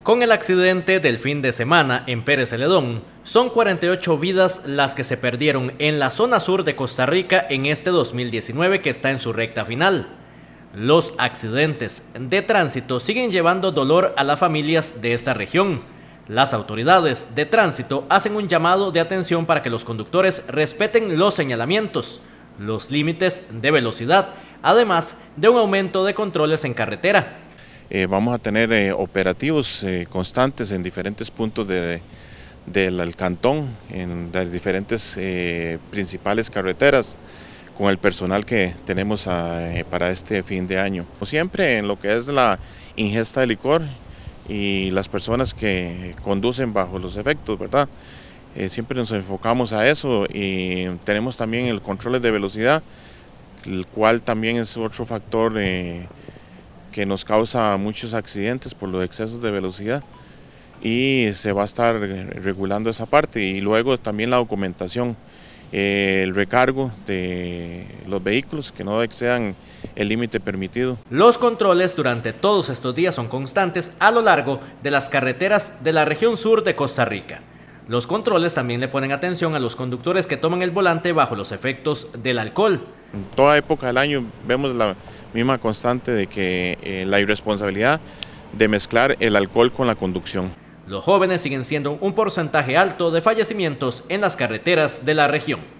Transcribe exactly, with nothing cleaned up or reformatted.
Con el accidente del fin de semana en Pérez Celedón, son cuarenta y ocho vidas las que se perdieron en la zona sur de Costa Rica en este dos mil diecinueve que está en su recta final. Los accidentes de tránsito siguen llevando dolor a las familias de esta región. Las autoridades de tránsito hacen un llamado de atención para que los conductores respeten los señalamientos, los límites de velocidad, además de un aumento de controles en carretera. Eh, vamos a tener eh, operativos eh, constantes en diferentes puntos de, del cantón, en las diferentes eh, principales carreteras, con el personal que tenemos a, eh, para este fin de año. Como siempre, en lo que es la ingesta de licor y las personas que conducen bajo los efectos, ¿verdad? Eh, siempre nos enfocamos a eso y tenemos también el control de velocidad, el cual también es otro factor eh, que nos causa muchos accidentes por los excesos de velocidad, y se va a estar regulando esa parte. Y luego también la documentación, eh, el recargo de los vehículos que no excedan el límite permitido. Los controles durante todos estos días son constantes a lo largo de las carreteras de la región sur de Costa Rica. Los controles también le ponen atención a los conductores que toman el volante bajo los efectos del alcohol. En toda época del año vemos la misma constante de que eh, la irresponsabilidad de mezclar el alcohol con la conducción. Los jóvenes siguen siendo un porcentaje alto de fallecimientos en las carreteras de la región.